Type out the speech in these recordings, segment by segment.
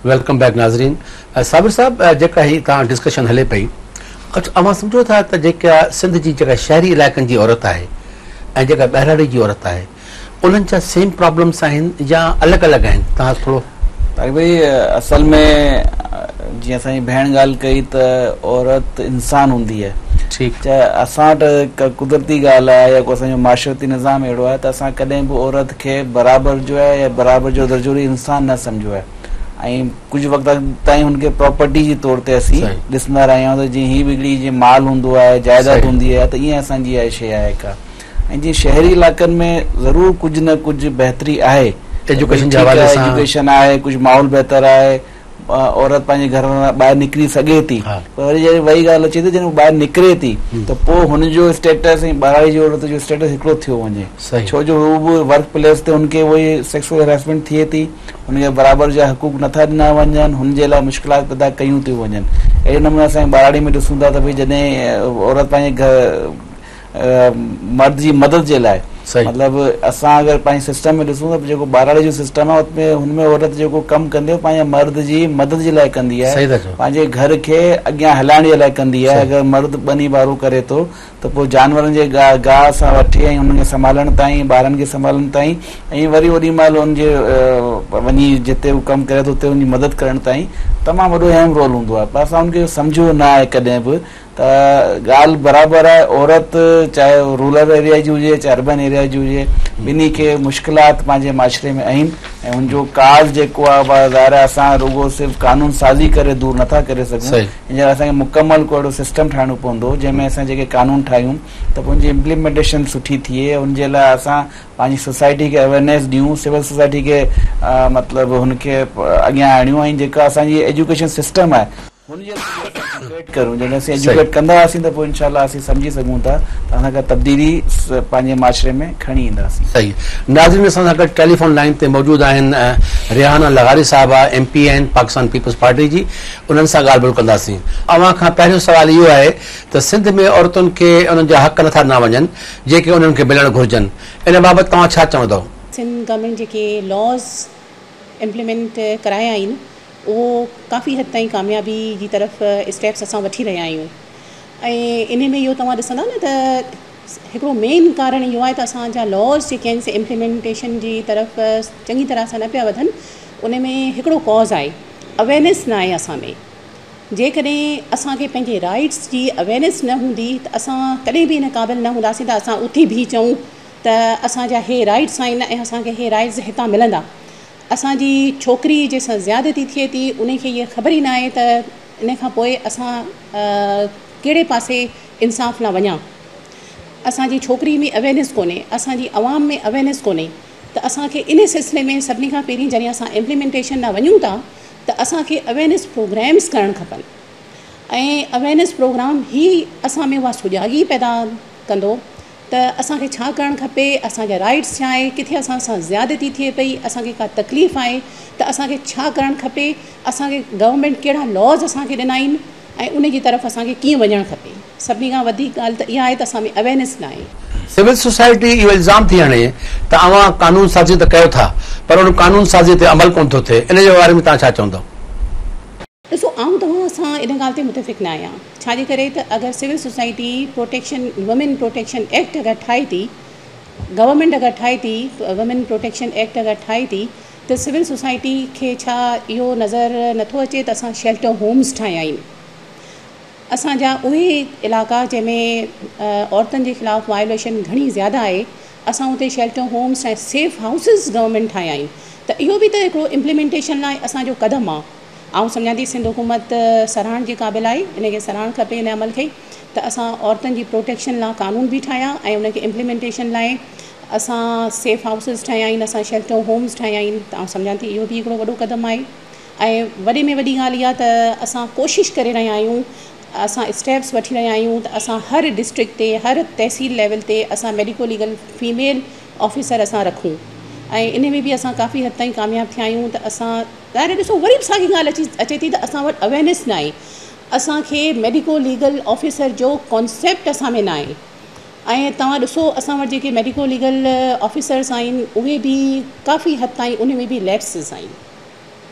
Welcome back नाज़रीन। साबिर साहब, जेका ही तव्हां डिस्कशन हले पई, अवां सम्झो था त जेका सिंध जी जेका शहरी इलाइक़नि जी औरत आहे ऐं जेका ॿाहिराड़ी जी औरत आहे, उन्हनि जा सेम प्रॉब्लम्स आहिनि या अलॻि अलॻि आहिनि? तव्हां थोरो भाई असल में जी असांजी भेण ॻाल्हि कई त औरत इंसान हूंदी आहे, ठीकु, चाहे असां वटि कुदरती ॻाल्हि आहे या को असांजो माशरती निज़ाम अहिड़ो आहे त असां कॾहिं बि औरत खे बराबरि जो आहे या बराबरि जो दर्जो इंसान न सम्झो आहे। ऐं कुझु वक़्त ताईं हुनखे प्रॉपर्टी जे तौर ते असीं ॾिसंदा रहिया आहियूं त जीअं हीअ बिगड़ी जीअं माल हूंदो आहे, जाइदाद हूंदी आहे, त ईअं असांजी आहे शइ आहे का। ऐं जीअं शहरी इलाइक़नि में ज़रूरु कुझु न कुझु बहितरी आहे, एजुकेशन आहे, कुझु माहौल बहितर आहे, औरत पंहिंजे घर मां ॿाहिरि निकिरी सघे थी। पर वरी जॾहिं वही ॻाल्हि अचे थी जॾहिं ॿाहिरि निकिरे थी त पोइ हुनजो स्टेटस ऐं ॿाहिरि जी औरत जो स्टेटस हिकिड़ो थियो वञे, छो जो हू बि वर्क प्लेस ते हुनखे उहे सेक्सुअल हेरेसमेंट थिए थी, हुनखे बराबरि जा हक़ूक़ नथा ॾिना वञनि, हुनजे लाइ मुश्किलात पैदा कयूं थियूं वञनि। अहिड़े नमूने असांजे ॿाराड़ी में ॾिसूं था त भई जॾहिं औरत पंहिंजे घर मर्द जी मदद जे लाइ, मतिलबु असां अगरि पंहिंजे सिस्टम में ॾिसूं त जेको ॿाराड़ी जो सिस्टम आहे उसमें हुनमें औरत जेको कमु कंदी आहे पंहिंजे मर्द जी मदद जे लाइ कंदी आहे, पंहिंजे घर खे अॻियां हलाइण जे लाइ कंदी आहे। अगरि मर्द ॿनी बारो करे थो त पोइ जानवरनि जे गाह सां वठी ऐं हुनखे संभालण ताईं, ॿारनि खे संभालण ताईं, ऐं वरी ओॾी महिल हुनजे वञी जिते हू कमु करे थो उते हुनजी मदद करण ताईं तमामु वॾो अहम रोल हूंदो आहे। पर असां हुनखे सम्झो न आहे कॾहिं बि त ॻाल्हि बराबरि आहे, औरत चाहे रूरल एरिया जी हुजे चाहे अर्बन एरिया जी हुजे, ॿिन्ही खे मुश्किलात पंहिंजे माशरे में आहिनि ऐं हुनजो काज़ जेको आहे ज़ाहिर आहे असां रुगो सिर्फ़ु कानून साज़ी करे दूरि नथा करे सघूं। इन असांखे मुकमल को अहिड़ो सिस्टम ठाहिणो पवंदो जंहिंमें असां जेके कानून ठाहियूं त हुनजी इम्प्लीमेंटेशन सुठी थिए, हुनजे लाइ असां पंहिंजी सोसाइटी खे अवेयरनेस ॾियूं, सिविल सोसाइटी खे मतिलबु हुनखे अॻियां आणियूं, ऐं जेका असांजी एजुकेशन सिस्टम आहे करूं। जॾहिं असीं एजुकेट कंदासीं त पोइ इनशाला असीं सम्झी सघूं था त असांखे तब्दीली पंहिंजे माशरे में खणी ईंदासीं। सही। नाज़रीन, असां सां गॾु टेलीफोन लाइन ते मौजूदु आहिनि रिहाना लगारी साहिबा, MP आहिनि पाकिस्तान पीपल्स पार्टी जी, उन्हनि सां ॻाल्हि ॿोल कंदासीं। अव्हां खां पहिरियों सुवाल इहो आहे त सिंध में औरतुनि खे उन्हनि जा हक़ नथा ॾिना वञनि जेके उन्हनि खे मिलणु घुरिजनि, इन बाबति तव्हां छा चवंदव? सिंध गवर्नमेंट जेके लॉज़ इम्प्लीमेंट कराया आहिनि उहो काफ़ी हद ताईं कामयाबी जी तरफ़ स्टेप्स असां वठी रहिया आहियूं। ऐं इन में इहो तव्हां ॾिसंदा न त हिकिड़ो मेन कारण इहो आहे त असांजा लॉज़ जेके आहिनि से इम्प्लीमेंटेशन जी तरफ़ चङी तरह सां न पिया वधनि। उन में हिकिड़ो कॉज़ आहे अवेयरनेस न आहे असां में। जेकॾहिं असांखे पंहिंजे राइट्स जी अवेयरनेस न हूंदी त असां कॾहिं बि इन क़ाबिल न हूंदासीं त असां उथी बीह चऊं त असांजा हे राइट्स आहिनि ऐं असांखे हे राइट्स हितां मिलंदा। असांजी छोकिरी जंहिंसां ज़्यादती थिए थी उनखे इहा ख़बर ई न आहे त इन खां पोइ असां कहिड़े पासे इंसाफ़ न वञा। असांजी छोकिरी में अवेयरनेस कोन्हे, असांजी आवाम में अवेयरनेस कोन्हे, त असांखे इन सिलसिले में सभिनी खां पहिरीं जॾहिं असां इम्प्लीमेंटेशन न वञूं था त असांखे अवेयरनेस प्रोग्राम्स करणु खपनि। ऐं अवेयरनेस प्रोग्राम ई असां में उहा सुजाॻी पैदा कंदो त असांखे छा करणु खपे, असांजा राइट्स छा आहे, किथे असां सां ज़्यादती थिए पई, असांखे का तकलीफ़ आहे त असांखे छा करणु खपे, असांखे गवर्नमेंट कहिड़ा लॉज़ असांखे ॾिना आहिनि ऐं उन जी तरफ़ असांखे कीअं वञणु खपे। सभिनी खां वधीक ॻाल्हि त इहा आहे त असां में अवेयरनेस न आहे। सिविल सोसाइटी इहो इल्ज़ाम थी हणे त अव्हां कानून साज़ी त कयो था पर उन कानून साज़ी ते अमल कोन थो थिए, इन जे बारे में तव्हां छा चवंदव? ॾिसो, आऊं तव्हां सां इन ॻाल्हि ते मुतफ़िक़ न आहियां। छाजे करे त अगरि civil society protection women protection act अगरि ठाहे थी, गवर्नमेंट अगरि ठाहे थी वुमेन प्रोटेक्शन एक्ट अगरि ठाहे थी त सिविल सोसाइटी खे छा इहो नज़र नथो अचे त असां शेल्टर होम्स ठाहिया आहिनि। असांजा उहे इलाइक़ा जंहिंमें औरतुनि जे ख़िलाफ़ु वायोलेशन घणी ज़्यादा आहे, असां उते शेल्टर होम्स ऐं सेफ हाउसिस गवर्नमेंट ठाहिया आहिनि। त इहो बि त हिकिड़ो इम्प्लीमेंटेशन लाइ असांजो क़दम आहे। ऐं सम्झां थी सिंध हुकूमत सराहण जे क़ाबिल आहे, इनखे सराहणु खपे इन अमल खे त असां औरतुनि जी प्रोटेक्शन लाइ कानून बि ठाहिया ऐं उनखे इम्प्लीमेंटेशन लाइ असां सेफ हाउसिस ठाहिया आहिनि, असां शेल्टर होम्स ठाहिया आहिनि। त आउं सम्झां थी इहो बि हिकिड़ो वॾो क़दम आहे। ऐं वॾे में वॾी ॻाल्हि इहा त असां कोशिशि करे रहिया आहियूं, असां स्टेप्स वठी रहिया आहियूं त असां हर डिस्ट्रिक्ट ते हर तहसील लेवल ते असां मेडिको लीगल फीमेल ऑफिसर असां रखूं ऐं इन में बि असां काफ़ी हद ताईं कामयाबु थिया आहियूं। त असां ॿाहिरि ॾिसो वरी बि साॻी ॻाल्हि अचे थी त असां वटि अवेयरनेस न आहे। असांखे मेडिको लीगल ऑफिसर जो कॉन्सेप्ट असां में न आहे। ऐं तव्हां ॾिसो असां वटि जेके मेडिको लीगल ऑफिसर्स आहिनि उहे बि काफ़ी हद ताईं उन में बि लैप्सिस आहिनि।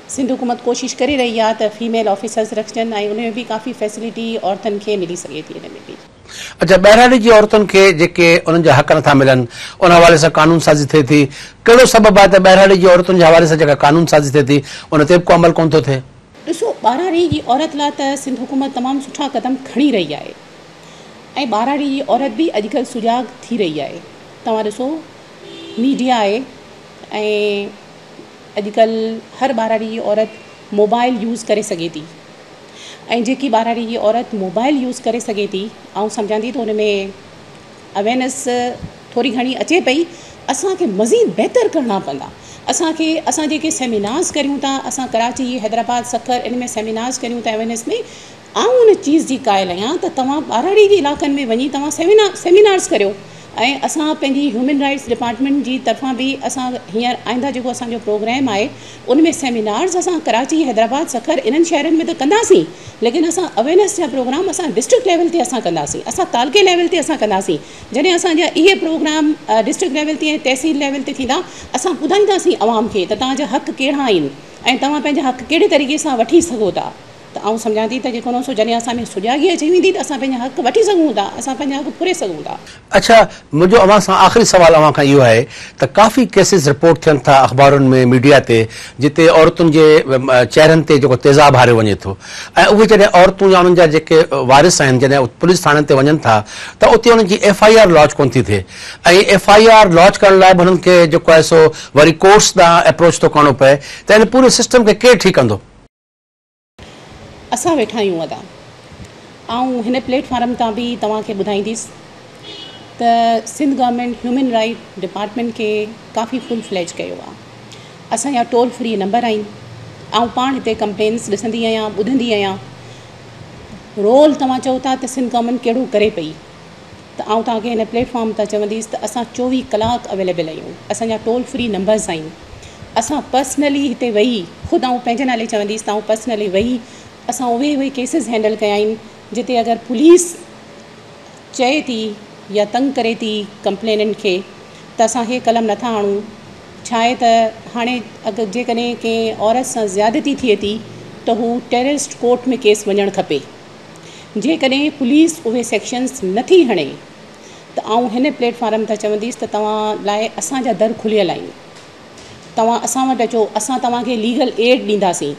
सिंध हुकूमत कोशिशि करे रही आहे त फीमेल ऑफिसर्स रखजनि ऐं उन में बि काफ़ी फैसिलिटी औरतुनि खे मिली सघे थी हिन में बि। अच्छा, ॿहिराड़ी जी औरतुनि खे जेके उन्हनि जा हक़ नथा मिलनि उन हवाले सां कानून साज़ी थिए थी, कहिड़ो सबबु आहे त ॿहिराड़ी जी औरतुनि जे हवाले सां जेका कानून साज़ी थिए थी उन ते बि को अमल कोन थो थिए? ॾिसो, ॿाराड़ी जी औरत लाइ त सिंध हुकूमत तमामु सुठा क़दम खणी रही आहे ऐं ॿाराड़ी जी औरत बि अॼुकल्ह सुजाग थी रही आहे। तव्हां ॾिसो, मीडिया आहे ऐं अॼुकल्ह हर ॿाराड़ी जी औरत मोबाइल यूज़ करे सघे थी ऐं जेकी ॿाराड़ी जी औरत मोबाइल यूज़ करे सघे थी, ऐं सम्झां थी त हुन में अवेयरनेस थोरी घणी अचे पई, असांखे मज़ीद बहितर करणा पवंदा। असां जेके सेमिनार्स करियूं था, असां कराची, हैदराबाद, सखर इन में सेमिनार्स करियूं था अवेयरनेस में, आऊं उन चीज़ जी क़ाइल आहियां त तव्हां ॿाराड़ी जे इलाइक़नि में वञी तव्हां सेमिनार्स करियो ऐं असां पंहिंजी ह्यूमन राइट्स डिपार्टमेंट जी तरफ़ां बि असां हींअर आईंदा जेको असांजो प्रोग्राम आहे उन में सेमिनार्स असां कराची, हैदराबाद, सखर इन्हनि शहरनि में त कंदासीं, लेकिन असां अवेयरनेस जा प्रोग्राम असां डिस्ट्रिक्ट लेवल ते असां कंदासीं, असां तालुके लेवल ते असां कंदासीं। जॾहिं असांजा इहे प्रोग्राम डिस्ट्रिक्ट लेवल ते ऐं तहसील लेवल ते थींदा, असां ॿुधाईंदासीं आवाम खे त तव्हांजा हक़ कहिड़ा आहिनि ऐं तव्हां पंहिंजा हक़ कहिड़े तरीक़े सां वठी सघो था। त आउं सम्झां थी त जेको न सो जॾहिं असां में सुजागी अची वेंदी त असां पंहिंजा हक़ वठी सघूं था, असां पंहिंजा हक़ पुरे सघूं था। अच्छा, मुंहिंजो अवां सां आख़िरी सुवाल अवां खां इहो आहे त काफ़ी केसिस रिपोर्ट थियनि था अख़बारुनि में, मीडिया ते, जिते औरतुनि जे चेहरनि ते जेको तेज़ाब हारियो वञे थो ऐं उहे जॾहिं औरतूं या उन्हनि जा जेके वारिस आहिनि जॾहिं पुलिस थाणनि ते वञनि था त उते उन्हनि जी FIR लॉन्च कोन थी थिए ऐं FIR लॉन्च करण लाइ हुननि खे जेको आहे सो वरी कोर्ट्स ॾांहुं अप्रोच थो करणो पए, त इन पूरे सिस्टम खे केरु ठीकु कंदो? असां वेठा आहियूं अदा, ऐं हिन प्लेटफॉर्म तां बि तव्हांखे ॿुधाईंदसि त Sindh government human right department खे काफ़ी फुल फ्लैज कयो आहे। असांजा टोल फ्री नंबर आहिनि, ऐं पाण हिते कंप्लेन्स ॾिसंदी आहियां, ॿुधंदी आहियां। रोल तव्हां चओ था त सिंध गवर्नमेंट कहिड़ो करे पई, त आउं तव्हांखे हिन प्लेटफॉर्म तां चवंदसि त असां 24 कलाक अवेलेबल आहियूं, असांजा टोल फ्री नंबर्स आहिनि। असां पर्सनली हिते वेही, ख़ुदि आउं पंहिंजे नाले चवंदसि त आउं पर्सनली वेही असां उहे केसिस हैंडल कया आहिनि जिते अगरि पुलिस चए थी या तंग करे थी कंप्लेनेंट खे त असां हे कलम नथा आणूं। छा आहे त हाणे अगरि जेकॾहिं कंहिं औरत सां ज़्यादती थिए थी त हू टेररिस्ट कोर्ट में केस वञणु खपे। जेकॾहिं पुलिस उहे सेक्शन्स नथी हणे त आउं हिन प्लेटफॉर्म तां चवंदसि त तव्हां लाइ असांजा दर खुलियल आहिनि, तव्हां असां वटि अचो, असां तव्हांखे लीगल एड ॾींदासीं।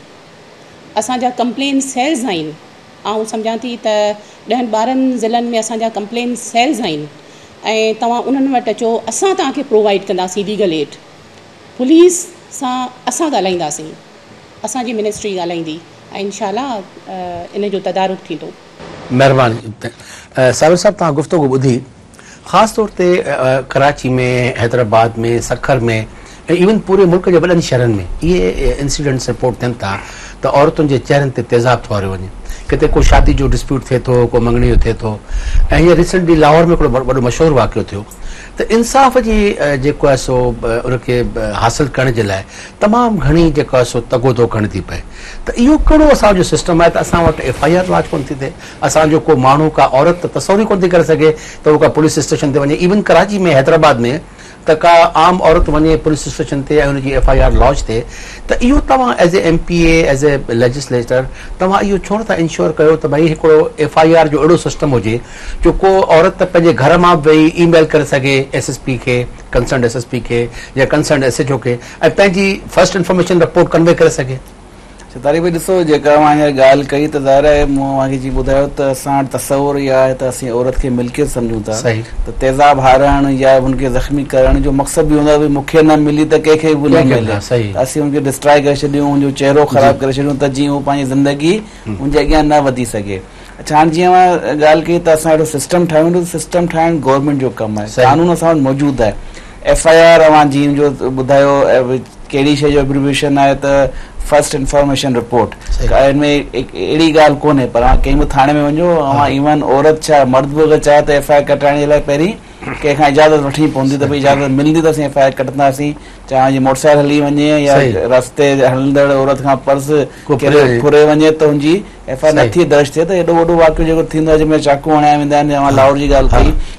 असांजा कंप्लेन सेल्स आहिनि, ऐं सम्झां थी त 10-12 ज़िलनि में असांजा कंप्लेन सेल्स आहिनि ऐं तव्हां उन्हनि वटि अचो, असां तव्हांखे प्रोवाइड कंदासीं लीगल एड। पुलिस सां असां ॻाल्हाईंदासीं, असांजी मिनिस्ट्री ॻाल्हाईंदी ऐं इंशाअल्लाह इन जो तदारुक थींदो। महिरबानी। साबिर साहब, तव्हां गुफ़्तगू ॿुधी, ख़ासि तौर ते कराची में, हैदराबाद में, सखर में ऐं इवन पूरे मुल्क जे वॾनि शहरनि में इहे इंसिडेंट्स रिपोर्ट थियनि था त औरतुनि जे चेहरनि ते तेज़ाब थो हारियो वञे। किथे को शादी जो डिस्प्यूट थिए थो, को मंगणी जो थिए थो, ऐं हीअं रिसेंटली लाहौर में हिकिड़ो वॾो मशहूरु वाक़ियो थियो त इंसाफ़ जी जेको आहे सो उनखे हासिलु करण जे लाइ तमामु घणी जेको आहे सो तगोदो करणी थी पए। त इहो कहिड़ो असांजो सिस्टम आहे त असां वटि FIR लॉन्च कोन थी थिए, असांजो को माण्हू, का औरत तसवुर ई कोन थी करे सघे त उहो का पुलिस स्टेशन ते वञे। इवन कराची में, हैदराबाद में त का आम औरत वञे पुलिस स्टेशन ते ऐं हुनजी FIR लॉन्च थिए, त इहो तव्हां as a MPA, as a legislator, तव्हां इहो छो नथा इंश्योर कयो त भई हिकिड़ो FIR जो अहिड़ो सिस्टम हुजे जो को औरत पंहिंजे घर मां वेही ईमेल करे सघे SSP खे, कंसर्न SSP खे या कंसर्न SHO खे, ऐं पंहिंजी फर्स्ट इंफॉर्मेशन रिपोर्ट कन्वे करे सघे। तारीफ़ ॾिसो, जेका मां हींअर ॻाल्हि कई त ज़ाहिर आहे मूंखे जीअं ॿुधायो त असां वटि तसवुर इहा आहे त असीं औरत खे मिल्कियत सम्झूं था, त तेज़ाब हारणु या हुनखे ज़ख़्मी करण जो मक़सदु बि हूंदो आहे मूंखे न मिली त कंहिंखे बि न मिले, असीं हुनखे डिस्ट्रॉय करे छॾियूं, हुनजो चहिरो ख़राबु करे छॾियूं त जीअं हू पंहिंजी ज़िंदगी हुनजे अॻियां न वधी सघे। अच्छा, हाणे जीअं मां ॻाल्हि कई त असां अहिड़ो सिस्टम ठाहियूं त सिस्टम ठाहिणु गवर्नमेंट जो कमु आहे, कानून असां वटि मौजूदु आहे। FIR अवां जीअं जो ॿुधायो कहिड़ी शइ जो एब्रिविएशन आहे त फर्स्ट इंफॉर्मेशन रिपोर्ट, हिनमें अहिड़ी ॻाल्हि कोन्हे, पर कंहिं बि थाणे में वञो, इवन औरत छा मर्द बि अगरि चाहे त FIR कटाइण जे लाइ पहिरीं कंहिंखां इजाज़त वठणी पवंदी त भई इजाज़त मिलंदी त असीं FIR कटंदासीं। चाहे जीअं मोटरसाइकिल हली वञे या रस्ते हलंदड़ औरत खां पर्स फुरे वञे त हुनजी FIR नथी दर्ज थिए, त एॾो वॾो वाक़ियो जेको थींदो आहे जंहिंमें चाकू हणाया वेंदा आहिनि। लाहौर जी ॻाल्हि कई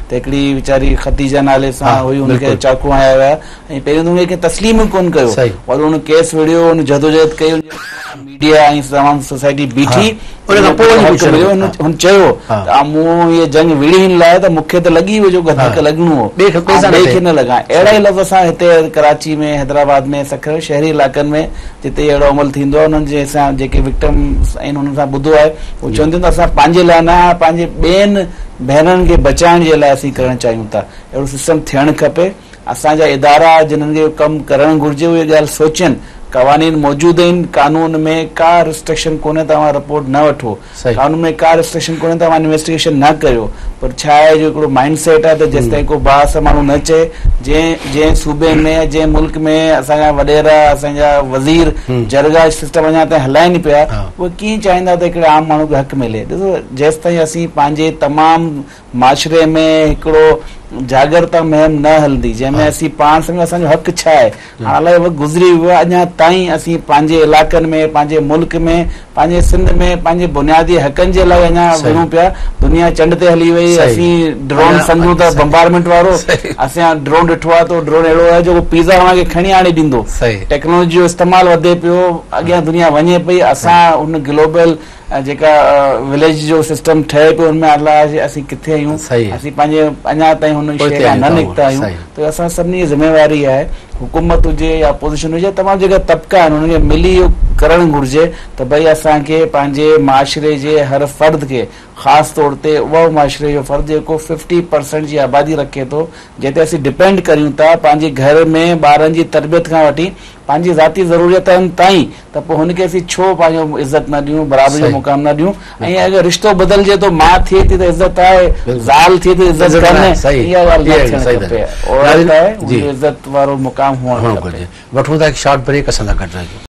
त हिकिड़ी वीचारी ख़तीजा नाले सां हुई, हुनखे चाकू हणाया विया ऐं पहिरियों त हुनखे तस्लीम कोन कयो, और हुन केस विढ़ियो, हुन जदोजहद कई, मीडिया ऐं तमामु सोसाइटी बीठी, हुन चयो त मूं इहे जंग विड़ी हिन लाइ त मूंखे त लॻी वियो जो धक लॻणो हो, ॿिए खे न लॻा। अहिड़ा ई लफ़्ज़ असां हिते कराची में, हैदराबाद में, शहरी इलाइक़नि में जिते अहिड़ो अमल थींदो आहे, उन्हनि जे असां जेके विक्टिम्स आहिनि हुननि सां ॿुधो आहे, उहे चवंदियूं त असां पंहिंजे लाइ न, पंहिंजे ॿियनि भेनरुनि खे बचाइण जे लाइ असीं करणु चाहियूं था। अहिड़ो सिस्टम थियणु खपे। असांजा इदारा जिन्हनि खे कमु करणु घुरिजे उहे ॻाल्हि सोचनि। क़वानीन मौजूद आहिनि, कानून में का रिस्ट्रिक्शन कोन्हे तव्हां रिपोर्ट न वठो, कानून में का रिस्ट्रिक्शन कोन्हे तव्हां इन्वेस्टिगेशन न कयो, पर छा आहे जो हिकिड़ो माइंड सेट आहे त जेसि ताईं को बास माण्हू न चए, जंहिं सूबे में, जंहिं मुल्क में असांजा वॾेरा, असांजा वज़ीर जरगा सिस्टम अञा ताईं हलाइनि पिया, उहे कीअं चाहींदा त हिकिड़े आम माण्हू खे हक़ मिले। ॾिसो, जेसि ताईं असीं पंहिंजे तमामु माशरे में हिकिड़ो जागरता मुहिम न हलंदी जंहिंमें असीं पाण सम्झो असांजो हक़ छा आहे, हाणे इलाही वक़्तु गुज़री वियो आहे, अञा ताईं असीं पंहिंजे इलाइक़नि में, पंहिंजे मुल्क में, पंहिंजे सिंध में पंहिंजे बुनियादी हक़नि जे लाइ अञा विढ़ूं पिया। दुनिया चंड ते हली वई, असीं ड्रोन सम्झूं था बम्बारमेंट वारो, असां ड्रोन ॾिठो आहे त ड्रोन अहिड़ो आहे जो पिज़्ज़ा असांखे खणी आणे ॾींदो। टेक्नोलॉजी जो इस्तेमालु वधे पियो, अॻियां दुनिया वञे पई, असां उन ग्लोबल जेका विलेज जो सिस्टम ठहे पियो हुनमें अलाह असीं किथे आहियूं, असीं पंहिंजे अञा ताईं हुन शइ खां न निकिता आहियूं। त असां सभिनी जी ज़िम्मेवारी आहे, हुकूमत हुजे या अपोज़िशन हुजे, तमामु जेका तबिका आहिनि हुनखे मिली इहो करणु घुरिजे त भई असांखे पंहिंजे माशरे जे हर फ़र्द खे, ख़ासि तौर ते उहो माशरे जो फ़र्द जेको 50% जी आबादी रखे थो, जिते असीं डिपेंड करियूं था पंहिंजे घर में ॿारनि जी तरबियत खां वठी पंहिंजी ज़ाती ज़रूरियतनि ताईं, त पोइ हुनखे असीं छो पंहिंजो इज़त न ॾियूं, बराबरि जो मुक़ाम न ॾियूं। ऐं अगरि रिश्तो बदिलजे थो, माउ थिए थी त इज़त आहे, ज़ाल थिए थी इज़त कोन्हे, इहा ॻाल्हि न थियणु खपे। औरत आहे, इज़त वारो मुक़ाम हुअणु खपे। वठूं था हिकु शॉर्ट ब्रेक, असां सां गॾु रहिजो।